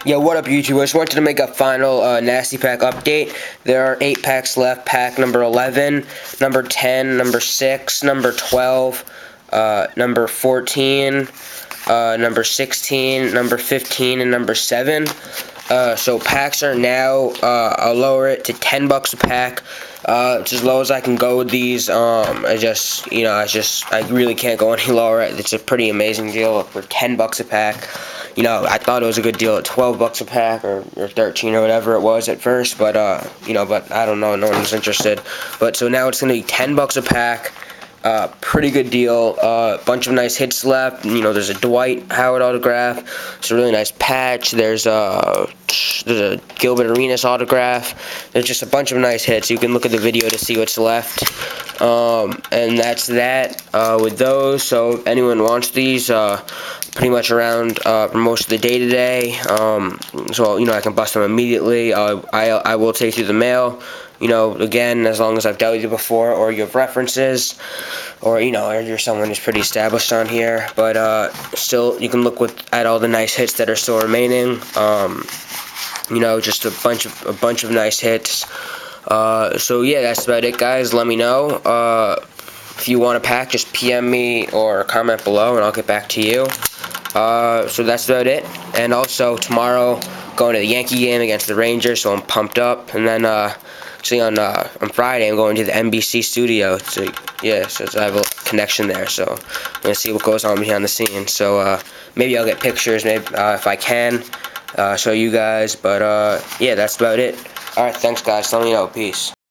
Yo, what up, YouTube? I just wanted to make a final Nasty Pack update. There are 8 packs left. Pack number 11, number 10, number 6, number 12, number 14, number 16, number 15, and number 7. So packs are now, I'll lower it to $10 a pack. It's as low as I can go with these. I really can't go any lower. It's a pretty amazing deal for $10 a pack. You know, I thought it was a good deal at $12 a pack or 13 or whatever it was at first, but but I don't know, no one was interested. But so now it's gonna be $10 a pack. Pretty good deal. Bunch of nice hits left. You know, there's a Dwight Howard autograph. It's a really nice patch. There's a Gilbert Arenas autograph. There's just a bunch of nice hits. You can look at the video to see what's left. And that's that with those. So if anyone wants these, pretty much around for most of the day today. So you know, I can bust them immediately. I will take through the mail. You know, again, as long as I've dealt with you before, or you have references, or, you know, or you're someone who's pretty established on here. But still, you can look at all the nice hits that are still remaining. You know, just a bunch of nice hits. So yeah, that's about it, guys. Let me know. If you want a pack, just PM me or comment below, and I'll get back to you. So that's about it. And also, tomorrow, going to the Yankee game against the Rangers, so I'm pumped up. And then, actually on Friday, I'm going to the NBC studio. So yeah, so I have a connection there. So I'm gonna see what goes on behind the scenes. So maybe I'll get pictures, maybe if I can, show you guys. But yeah, that's about it. All right, thanks, guys. Let me know. Peace.